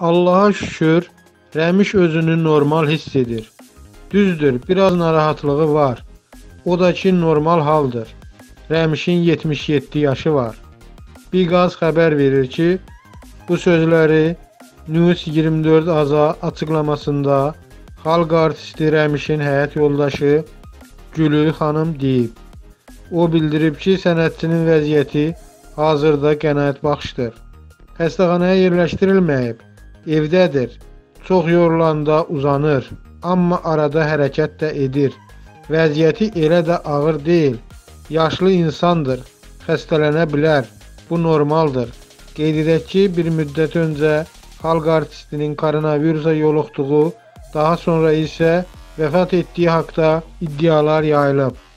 Allah'a şükür, Rəmiş özünü normal hiss edir. Düzdür, biraz narahatlığı var. O da ki normal haldır. Rəmişin 77 yaşı var. Biqaz xəbər verir ki, bu sözləri News 24 Aza açıqlamasında xalq artisti Rəmişin həyat yoldaşı Gülül xanım deyib. O bildirib ki, sənətçinin vəziyyəti hazırda qənaətbəxşdir. Xəstəxanaya yerləşdirilməyib, evdədir. Çox yorulanda uzanır, amma arada hərəkət də edir. Vəziyyəti elə də ağır deyil. Yaşlı insandır, xəstələnə bilər. Bu normaldır. Qeyd edək ki, bir müddət öncə xalq artistinin koronavirusa yoluxduğu, daha sonra isə vəfat etdiyi haqda iddialar yayılıb.